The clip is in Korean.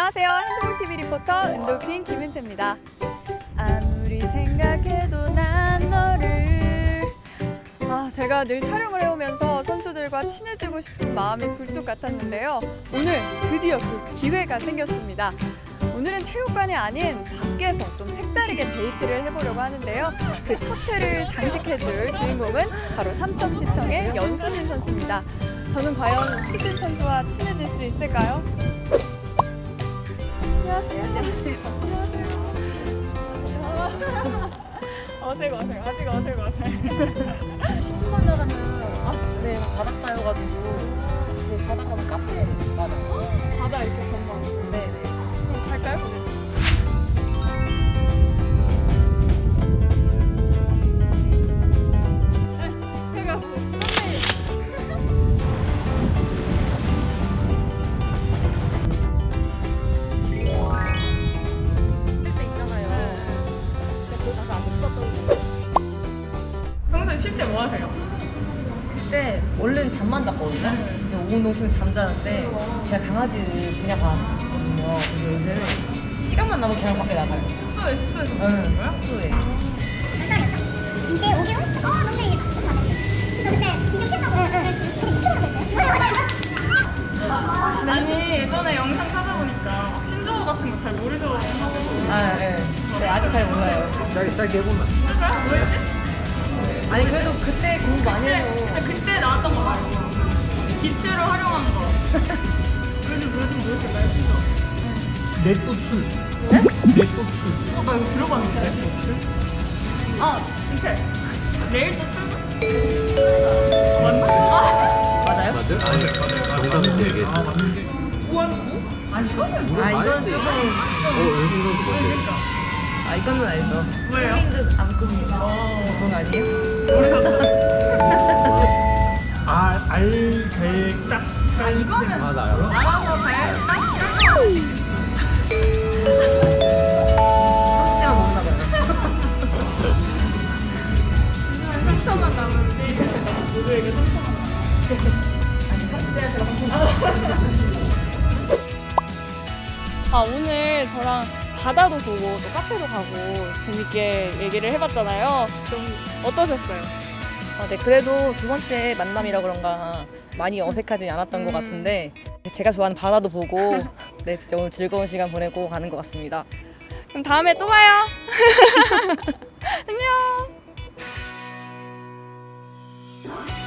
안녕하세요. 핸드볼TV 리포터 은도퀸 김은채입니다. 아무리 생각해도 난 너를 제가 늘 촬영을 해오면서 선수들과 친해지고 싶은 마음이 굴뚝 같았는데요. 오늘 드디어 그 기회가 생겼습니다. 오늘은 체육관이 아닌 밖에서 좀 색다르게 데이트를 해보려고 하는데요. 그 첫 회를 장식해줄 주인공은 바로 삼척시청의 연수진 선수입니다. 저는 과연 수진 선수와 친해질 수 있을까요? 안녕하세요. 안녕하세요. 어색. 아직 어색. 10분만 나가면 네, 바닷가여가지고 네, 바닷가 가면 카페 많아요. 바다 이렇게 전망. 네네. 그럼 갈까요? 평소에 쉴 때 뭐 하세요? 그때 원래는 잠만 잤거든요. 그래서 오공동충 잠자는데 제가 강아지를 그냥 봤거든요. 그래서 요새는 시간만 나면 그냥 밖에 나가요. 숙소에서 보는 거야? 숙소에. 이제 5개월? 너무 얘기 저 그때 이좀 켰다고 근데 10kg나 됐어요? 아니 예전에 영상 찾아보니까 신조어 같은 거 잘 모르셔가지고 네, 아직 잘 몰라요. 짧게 해보면. 아니 그래도 그때 공부 많이 해요. 그때 나왔던 거 말고 기체로 활용한 거. 요즘 모르실까요? 신조어? 넷도출. 네? 넷도출. 나 이거 들어봤는데. 진짜 내일 또 출근? 맞나? 맞아요? 맞아요? 아니, 정답은 되게. 우한구? 아니 이거는 이건 조금 연승 선수 뭔데? 이거는 알죠. 뭐예요? 힐링듯 안 끕니다. 그런 거 아니에요? 알갈딱. 이거는 맞아요? 알아서 잘 그때만 먹나 봐요. 상처만 남은데 모두에게 상처만 아니, 30대한테가 상처. 오늘 저랑 바다도 보고 또 카페도 가고 재밌게 얘기를 해봤잖아요. 좀 어떠셨어요? 네, 그래도 두 번째 만남이라 그런가 많이 어색하지 않았던 것 같은데 제가 좋아하는 바다도 보고 네, 진짜 오늘 즐거운 시간 보내고 가는 것 같습니다. 그럼 다음에 또 봐요. 안녕.